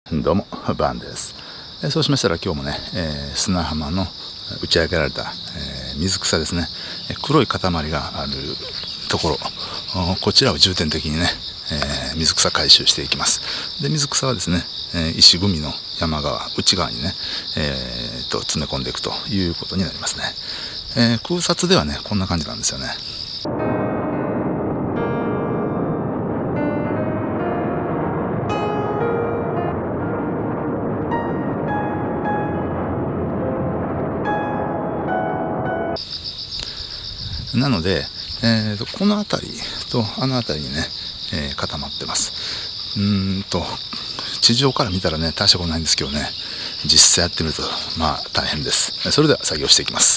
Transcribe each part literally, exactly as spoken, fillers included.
どうもバンです。えそうしましたら今日もね、えー、砂浜の打ち上げられた、えー、水草ですね、黒い塊があるところ、こちらを重点的にね、えー、水草回収していきます。で水草はですね、えー、石組みの山側内側にね、えー、と詰め込んでいくということになりますね。えー、空撮ではねこんな感じなんですよね。なので、えー、とこの辺りとあの辺りにね、えー、固まってます。うーんと地上から見たらね大したことないんですけどね、実際やってみるとまあ大変です。それでは作業していきます。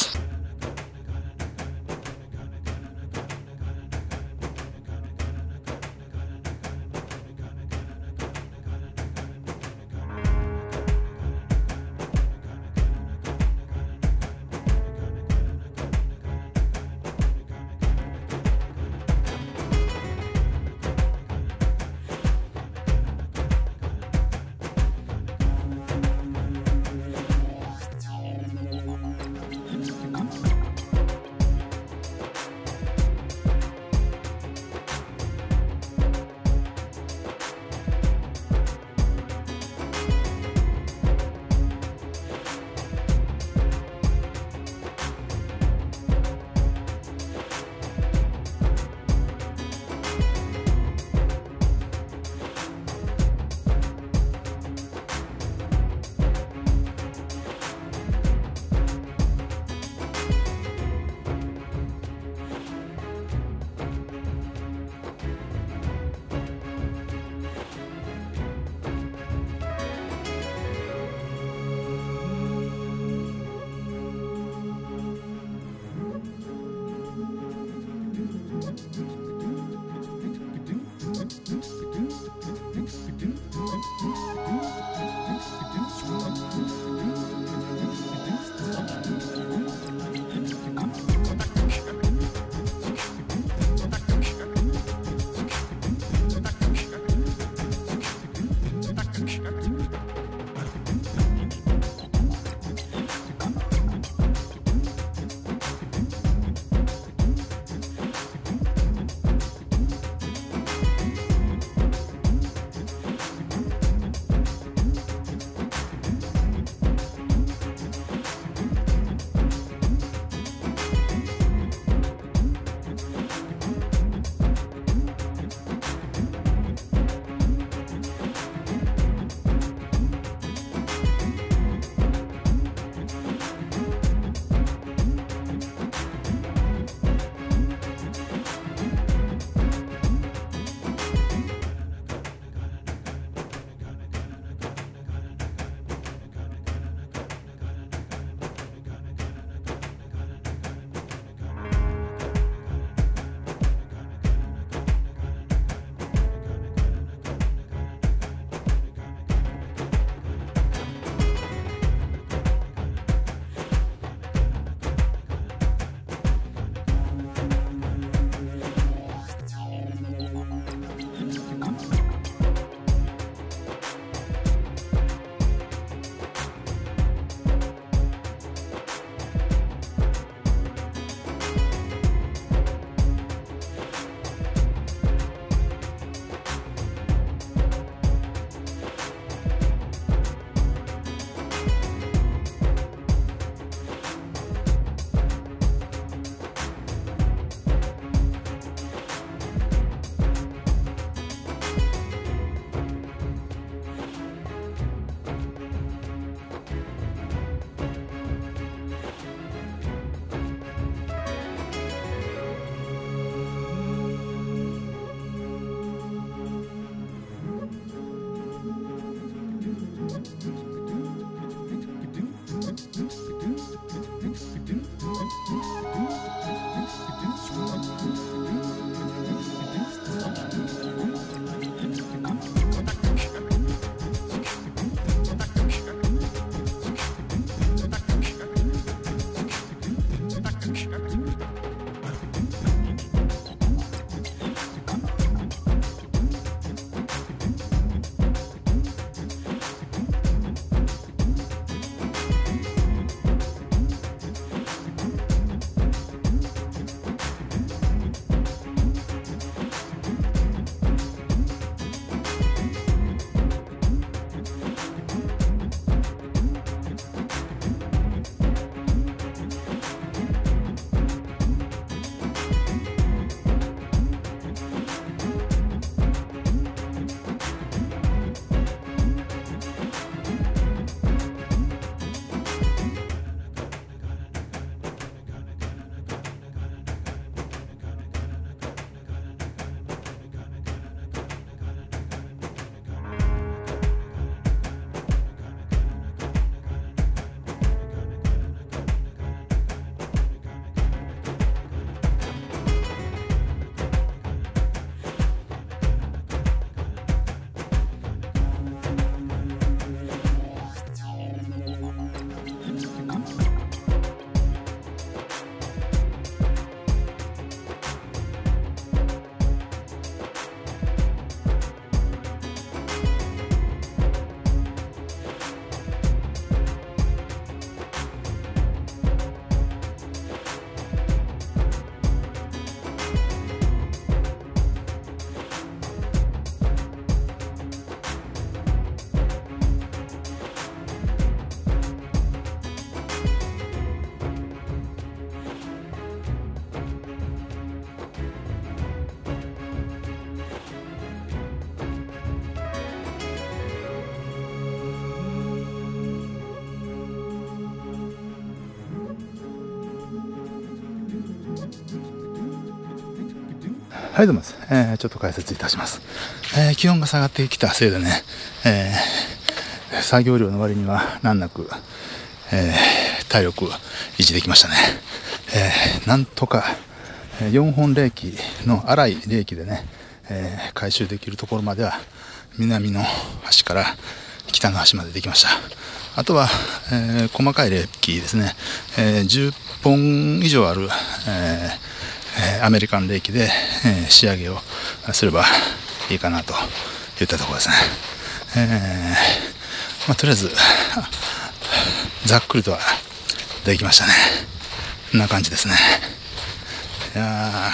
はい、どうもです。えー、ちょっと解説いたします。えー、気温が下がってきたせいでね、えー、作業量の割には難なく、えー、体力維持できましたね。えー、なんとかよんほん冷気の粗い冷気でね、えー、回収できるところまでは南の端から北の端までできました。あとは、えー、細かい冷気ですね、えー、じゅっぽん以上ある、えー、アメリカン冷気で、えー、仕上げをすればいいかなといったところですね。えーまあ、とりあえずざっくりとはできましたね。こんな感じですね。いや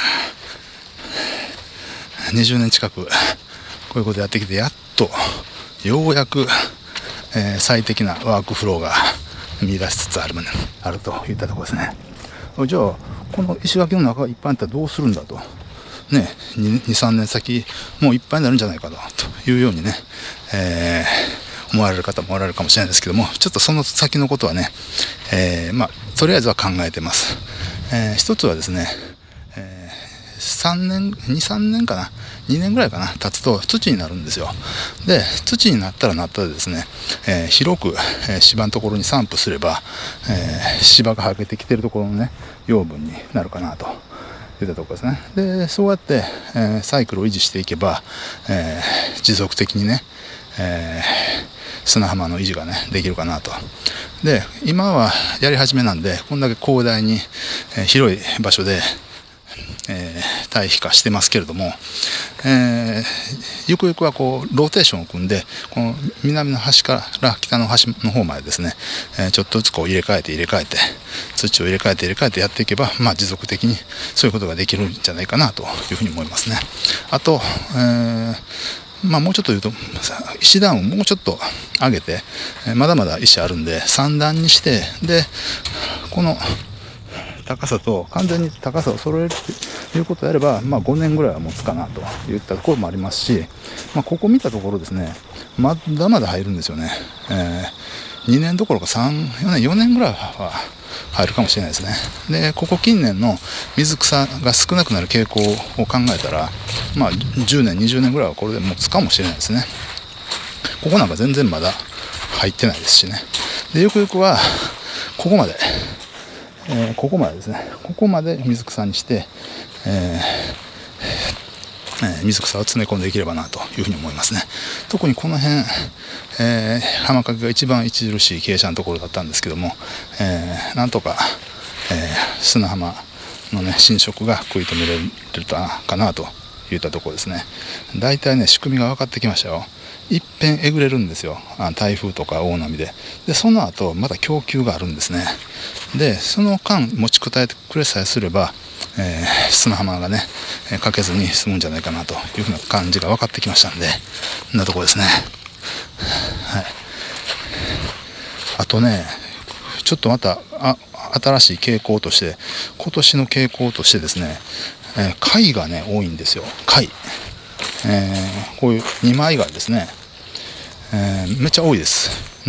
にじゅうねん近くこういうことやってきて、やっとようやく、えー、最適なワークフローが見出しつつあるあるといったところですね。じゃあこの石垣の中がいっぱいになったらどうするんだとね、にさんねん先もういっぱいになるんじゃないかなというようにね、えー、思われる方もおられるかもしれないですけども、ちょっとその先のことはね、えー、まあとりあえずは考えてます。えー、一つはですね、えー、さんねんにさんねんかなにねんぐらいかな経つと土になるんですよ。で土になったらなったでですね、えー、広く、えー、芝のところに散布すれば、えー、芝がはげてきてるところのね養分になるかなといったところですね。でそうやって、えー、サイクルを維持していけば、えー、持続的にね、えー、砂浜の維持がねできるかなと。で今はやり始めなんでこんだけ広大に、えー、広い場所で、えー、堆肥化してますけれども、えー、ゆくゆくはこうローテーションを組んでこの南の端から北の端の方までですね、えー、ちょっとずつこう入れ替えて入れ替えて土を入れ替えて入れ替えてやっていけば、まあ、持続的にそういうことができるんじゃないかなというふうに思いますね。あと、えーまあ、もうちょっと言うと石段をもうちょっと上げて、えー、まだまだ石あるんでさん段にして、でこの高さと完全に高さを揃えるということであれば、まあ、ごねんぐらいは持つかなといったところもありますし、まあ、ここ見たところですねまだまだ入るんですよね。えー、にねんどころかさん、よねん、よねんぐらいは入るかもしれないですね。でここ近年の水草が少なくなる傾向を考えたら、まあ、じゅうねんにじゅうねんぐらいはこれで持つかもしれないですね。ここなんか全然まだ入ってないですしね。でよくよくはここまでえー、ここまでですねここまで水草にして、えーえー、水草を詰め込んでいければなというふうに思いますね。特にこの辺、えー、浜掛が一番著しい傾斜のところだったんですけども、えー、なんとか、えー、砂浜のね浸食が食い止められるかなといったところですね。だいたいね仕組みが分かってきましたよ。いっぺんえぐれるんですよ、あ台風とか大波で。でその後また供給があるんですね。でその間持ちこたえてくれさえすれば、えー、砂浜がねかけずに済むんじゃないかなというふうな感じが分かってきましたんで、こんなところですね。はい、あとねちょっとまたあ新しい傾向として今年の傾向としてですね、えー、貝がね多いんですよ。貝、えー、こういう二枚貝ですね、えー、めっちゃ多いです。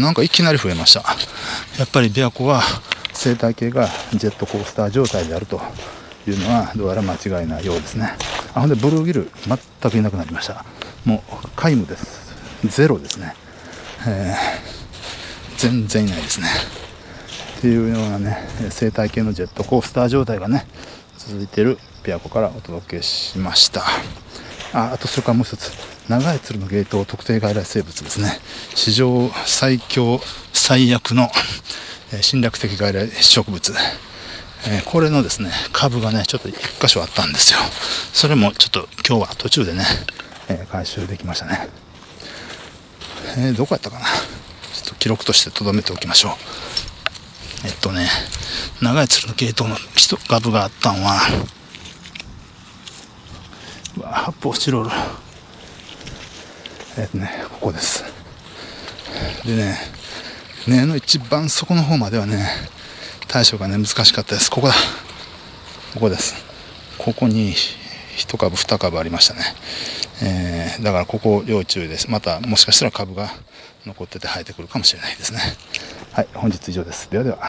なんかいきなり増えました。やっぱり琵琶湖は生態系がジェットコースター状態であるというのはどうやら間違いないようですね。あほんでブルーギル全くいなくなりました。もう皆無です。ゼロですね、えー、全然いないですねっていうようなね生態系のジェットコースター状態がね続いている琵琶湖からお届けしました。あ, あとそれからもう一つ長い鶴のゲート特定外来生物ですね。史上最強最悪の侵略的外来植物、えー、これのですね株がねちょっと一箇所あったんですよ。それもちょっと今日は途中でね、えー、回収できましたね。えー、どこやったかな、ちょっと記録として留めておきましょう。えっとね長い鶴のゲートの一株があったんはうわ発泡スチロール、えっとねここです。でね根の一番底の方まではね対処がね難しかったです。ここだここです。ここに一株二株ありましたね。えー、だからここ要注意です。またもしかしたら株が残ってて生えてくるかもしれないですね。はい、本日以上です。ではでは。